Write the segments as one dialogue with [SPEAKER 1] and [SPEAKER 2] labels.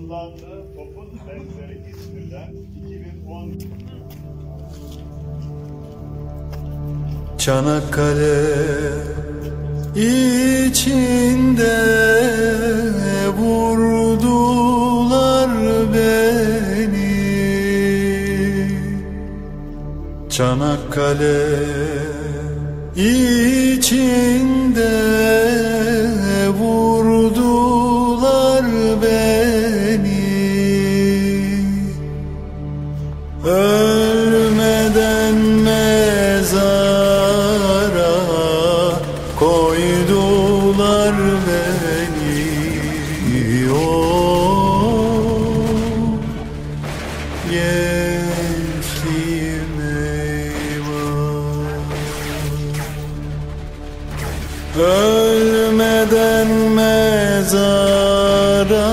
[SPEAKER 1] kullandığı topun benzeri İzmir'den 2010
[SPEAKER 2] Çanakkale içinde vurdular beni. Çanakkale içinde vurdular beni. Ölmeden mezara koydular beni. Gençliğim eyvah. Ölmeden mezara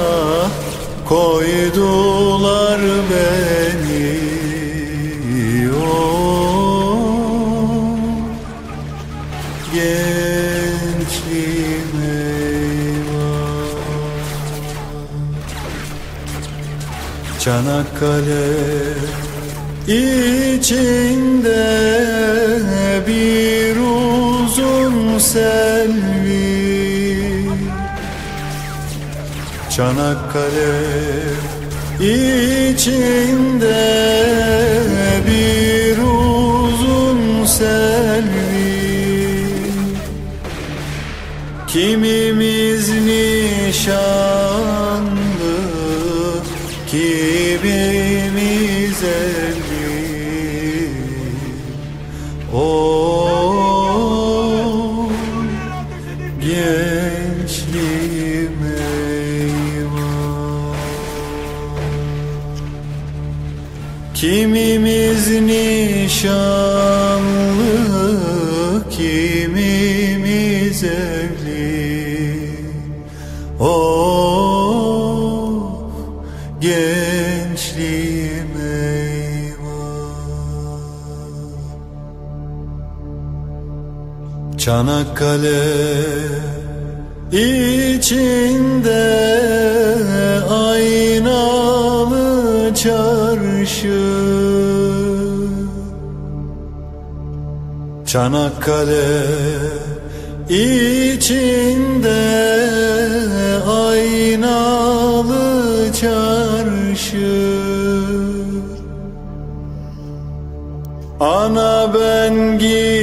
[SPEAKER 2] koydular beni. Gençliğim eyvah. Çanakkale içinde bir uzun selvi. Çanakkale içinde bir uzun selvi. Kimimiz nişanlı, kimimiz evli. Oh, gençliğim eyvah. Kimimiz nişanlı, kimimiz evli. Oh, gençliğim eyvah. Çanakkale içinde aynalı çarşı. Çanakkale içinde aynalı çarşı. Ana ben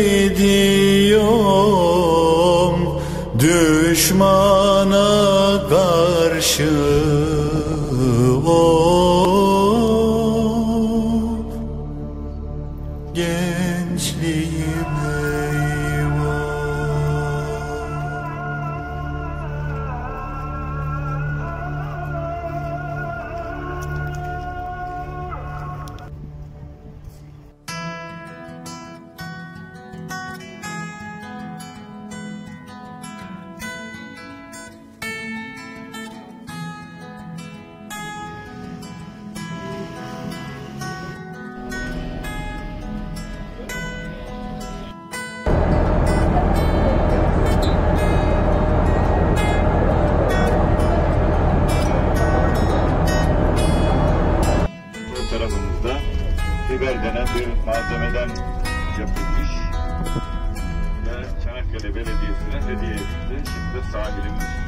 [SPEAKER 2] gidiyorum düşmana karşı. Oh, gençliğim eyvah.
[SPEAKER 1] tarafımızda fiber denen bir malzemeden yapılmış ve Çanakkale Belediyesi'ne hediye edildi. Şimdi sahilimiz